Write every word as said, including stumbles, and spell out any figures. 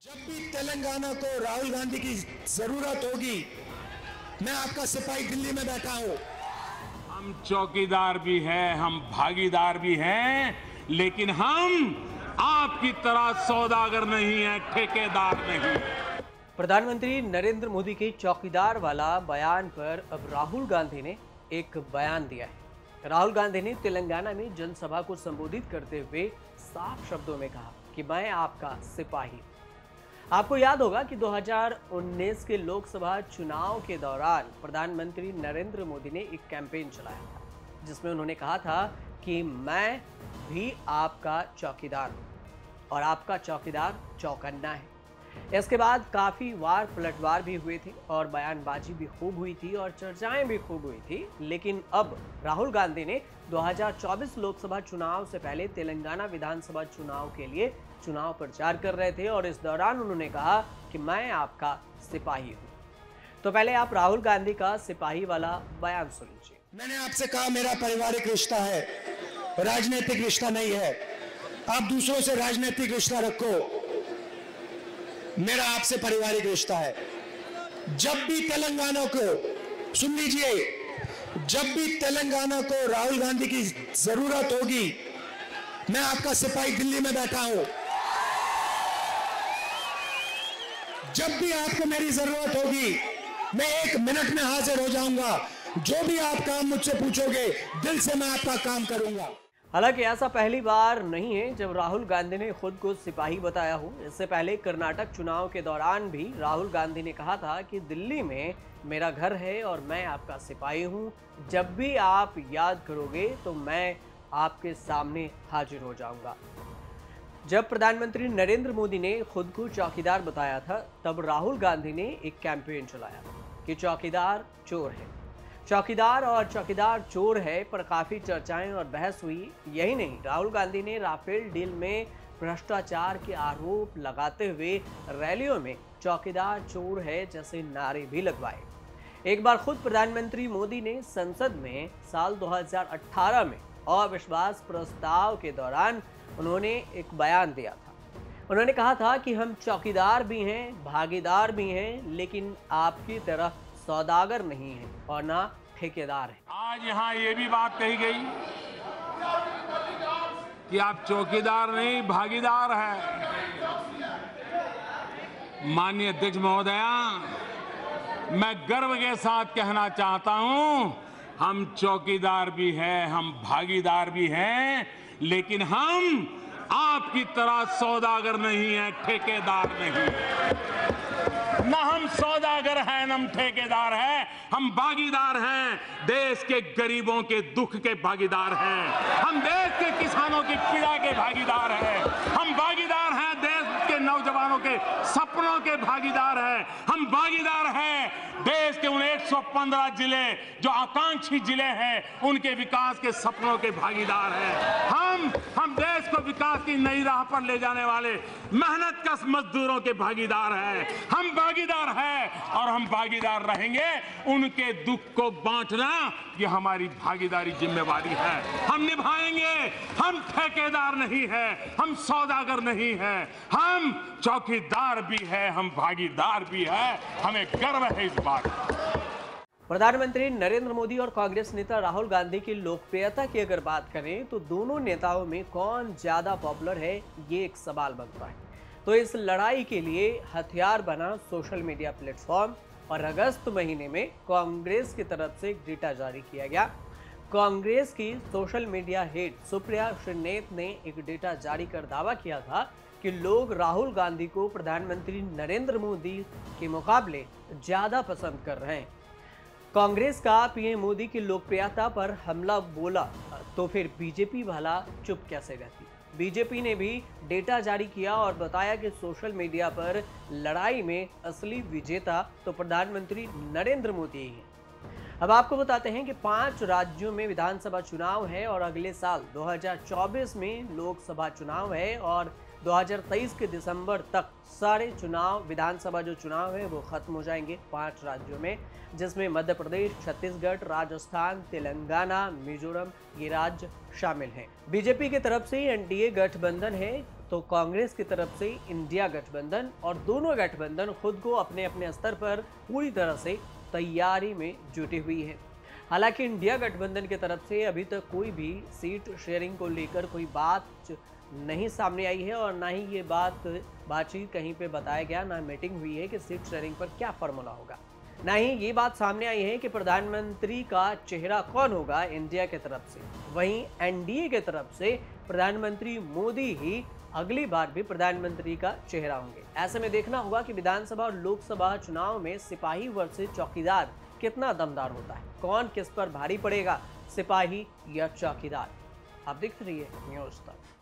जब भी तेलंगाना को राहुल गांधी की जरूरत होगी, मैं आपका सिपाही दिल्ली में बैठा हूं। हम चौकीदार भी हैं, हम भागीदार भी हैं, लेकिन हम आपकी तरह सौदागर नहीं है, ठेकेदार नहीं। प्रधानमंत्री नरेंद्र मोदी के चौकीदार वाला बयान पर अब राहुल गांधी ने एक बयान दिया है। राहुल गांधी ने तेलंगाना में जनसभा को संबोधित करते हुए साफ शब्दों में कहा कि मैं आपका सिपाही। आपको याद होगा कि दो हज़ार उन्नीस के लोकसभा चुनाव के दौरान प्रधानमंत्री नरेंद्र मोदी ने एक कैंपेन चलाया था, जिसमें उन्होंने कहा था कि मैं भी आपका चौकीदार हूं और आपका चौकीदार चौकन्ना है। इसके बाद काफी वार पलटवार भी हुए थे और बयानबाजी भी खूब हुई थी और चर्चाएं भी खूब हुई थी। लेकिन अब राहुल गांधी ने दो हज़ार चौबीस लोकसभा चुनाव से पहले तेलंगाना विधानसभा चुनाव के लिए चुनाव प्रचार कर रहे थे और इस दौरान उन्होंने कहा कि मैं आपका सिपाही हूं। तो पहले आप राहुल गांधी का सिपाही वाला बयान सुन लीजिए। मैंने आपसे कहा मेरा पारिवारिक रिश्ता है, राजनीतिक रिश्ता नहीं है। आप दूसरों से राजनीतिक रिश्ता रखो, मेरा आपसे पारिवारिक रिश्ता है। जब भी तेलंगाना को, सुन लीजिए, जब भी तेलंगाना को राहुल गांधी की जरूरत होगी, मैं आपका सिपाही दिल्ली में बैठा हूं। जब भी आपको मेरी जरूरत होगी, मैं एक मिनट में हाजिर हो जाऊंगा। जो भी आप काम मुझसे पूछोगे, दिल से मैं आपका काम करूंगा। हालांकि ऐसा पहली बार नहीं है जब राहुल गांधी ने खुद को सिपाही बताया हो। इससे पहले कर्नाटक चुनाव के दौरान भी राहुल गांधी ने कहा था कि दिल्ली में मेरा घर है और मैं आपका सिपाही हूं। जब भी आप याद करोगे तो मैं आपके सामने हाजिर हो जाऊंगा। जब प्रधानमंत्री नरेंद्र मोदी ने खुद को चौकीदार बताया था, तब राहुल गांधी ने एक कैंपेन चलाया कि चौकीदार चोर है। चौकीदार और चौकीदार चोर है पर काफी चर्चाएं और बहस हुई। यही नहीं, राहुल गांधी ने राफेल डील में भ्रष्टाचार के आरोप लगाते हुए रैलियों में चौकीदार चोर है जैसे नारे भी लगवाए। एक बार खुद प्रधानमंत्री मोदी ने संसद में साल दो हज़ार अठारह में अविश्वास प्रस्ताव के दौरान उन्होंने एक बयान दिया था। उन्होंने कहा था कि हम चौकीदार भी हैं, भागीदार भी हैं, लेकिन आपकी तरह सौदागर नहीं है और ना ठेकेदार है। आज यहाँ ये भी बात कही गई कि आप चौकीदार नहीं, भागीदार हैं। माननीय अध्यक्ष महोदया, मैं गर्व के साथ कहना चाहता हूं, हम चौकीदार भी हैं, हम भागीदार भी हैं, लेकिन हम आपकी तरह सौदागर नहीं है, ठेकेदार नहीं। ना हम सौदागर हैं, ना हम ठेकेदार हैं, हम भागीदार हैं। देश के गरीबों के दुख के भागीदार हैं, हम देश के किसानों की पीड़ा के भागीदार हैं, हम भागीदार हैं देश के नौजवानों के सपनों के भागीदार हैं, हम भागीदार हैं देश के उन एक सौ पंद्रह जिले जो आकांक्षी जिले हैं, उनके विकास के सपनों के भागीदार हैं। हम हम देश को विकास की नई राह पर ले जाने वाले मेहनतकश मजदूरों के भागीदार हैं। हम भागीदार हैं और हम भागीदार रहेंगे। उनके दुख को बांटना ये हमारी भागीदारी जिम्मेवारी है, हम निभाएंगे। हम ठेकेदार नहीं हैं, हम सौदागर नहीं हैं, हम चौकीदार भी हैं, हम भागीदार भी हैं। हमें गर्व है इस बात पर। प्रधानमंत्री नरेंद्र मोदी और कांग्रेस नेता राहुल गांधी की लोकप्रियता की अगर बात करें तो दोनों नेताओं में कौन ज्यादा पॉपुलर है, ये एक सवाल बनता है। तो इस लड़ाई के लिए हथियार बना सोशल मीडिया प्लेटफॉर्म और अगस्त महीने में कांग्रेस की तरफ से एक डेटा जारी किया गया। कांग्रेस की social media head Supriya Shrinate ने एक डेटा जारी कर दावा किया था कि लोग राहुल गांधी को प्रधानमंत्री नरेंद्र मोदी के मुकाबले ज्यादा पसंद कर रहे हैं। कांग्रेस का पीएम मोदी की लोकप्रियता पर हमला बोला तो फिर बीजेपी वाला चुप कैसे रहती। बीजेपी ने भी डेटा जारी किया और बताया कि सोशल मीडिया पर लड़ाई में असली विजेता तो प्रधानमंत्री नरेंद्र मोदी ही हैं। अब आपको बताते हैं कि पांच राज्यों में विधानसभा चुनाव है और अगले साल दो हज़ार चौबीस में लोकसभा चुनाव है और दो हज़ार तेईस के दिसंबर तक सारे चुनाव, विधानसभा जो चुनाव है वो खत्म हो जाएंगे पांच राज्यों में, जिसमें मध्य प्रदेश, छत्तीसगढ़, राजस्थान, तेलंगाना, मिजोरम ये राज्य शामिल हैं। बीजेपी की तरफ से एनडीए गठबंधन है तो कांग्रेस की तरफ से इंडिया गठबंधन और दोनों गठबंधन खुद को अपने अपने स्तर पर पूरी तरह से तैयारी में जुटी हुई है। हालांकि इंडिया गठबंधन की तरफ से अभी तक कोई भी सीट शेयरिंग को लेकर कोई बात नहीं सामने आई है और ना ही ये बात बातचीत कहीं पे बताया गया, ना मीटिंग हुई है कि सीट शेयरिंग पर क्या फॉर्मूला होगा। ना ही ये बात सामने आई है कि प्रधानमंत्री का चेहरा कौन होगा इंडिया की तरफ से। वहीं एनडीए की तरफ से प्रधानमंत्री मोदी ही अगली बार भी प्रधानमंत्री का चेहरा होंगे। ऐसे में देखना होगा कि विधानसभा और लोकसभा चुनाव में सिपाही वर्सेस चौकीदार कितना दमदार होता है, कौन किस पर भारी पड़ेगा, सिपाही या चौकीदार। आप देखते रहिए न्यूज़ तक।